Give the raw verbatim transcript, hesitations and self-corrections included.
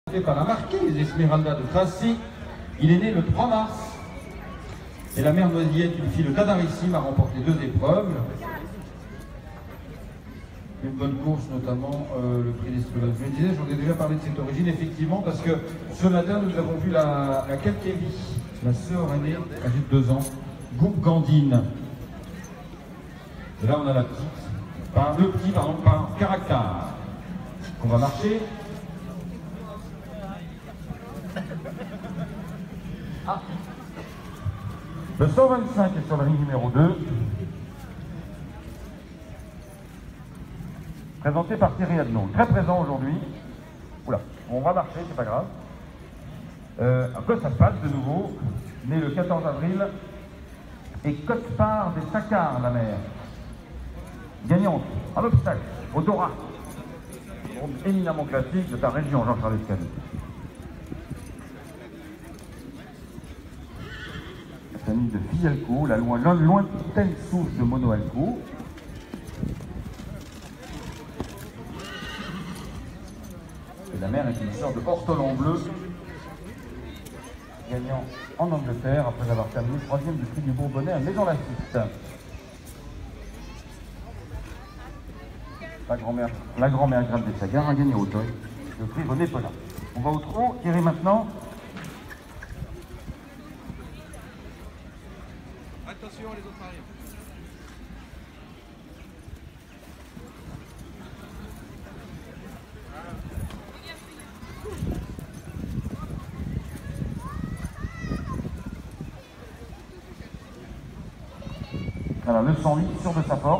Par la marquise les Esmeraldas de Tracy. Il est né le trois mars. Et la mère Noisillette, une fille de Tadarissime, a remporté deux épreuves. Une bonne course, notamment euh, le prix d'Esmeralda. Je me disais, j'en ai déjà parlé de cette origine, effectivement, parce que ce matin, nous avons vu la, la Calquévie, la sœur aînée, âgée de deux ans, Goupe Gandine. Et là, on a la petite, par, le petit, pardon, par Caractère. On va marcher. Ah. Le cent vingt-cinq est sur le ring numéro deux. Présenté par Thierry Adnon. Très présent aujourd'hui. Oula, on va marcher, c'est pas grave. Euh, Coste à passe de nouveau, né le quatorze avril. Et Cote-Part des Saccars, la mère. Gagnante en obstacle, au Dora. Éminemment classique de ta région, Jean-Charles Escali. La famille de Fialco, la loin, lointaine souche de Monoalco. Et la mère est une sœur de Ortolan Bleu, gagnant en Angleterre après avoir terminé troisième du prix du Bourbonnais à Maison-Lafitte. La grand-mère la grand-mère Grappe des Sagards a gagné au Auteuil le prix René Pelin. On va au trot, Thierry maintenant. Attention, les autres arrivent. Alors le cent huit sûr de sa force.